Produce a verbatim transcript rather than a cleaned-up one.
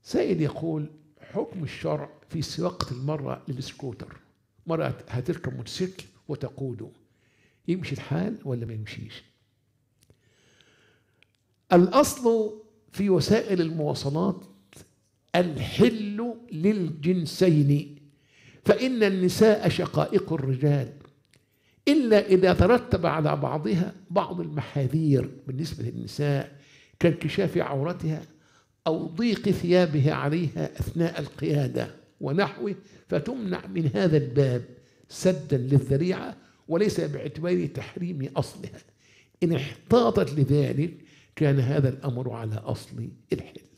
سائل يقول: حكم الشرع في سواقة المرأة للسكوتر، مرأة هتركب موتوسيكل وتقوده، يمشي الحال ولا ما يمشيش؟ الأصل في وسائل المواصلات الحل للجنسين، فإن النساء شقائق الرجال، إلا إذا ترتب على بعضها بعض المحاذير بالنسبة للنساء كانكشاف عورتها أو ضيق ثيابها عليها أثناء القيادة ونحوه، فتمنع من هذا الباب سدا للذريعة وليس باعتبار تحريم أصلها. إن احتاطت لذلك كان هذا الأمر على أصل الحل.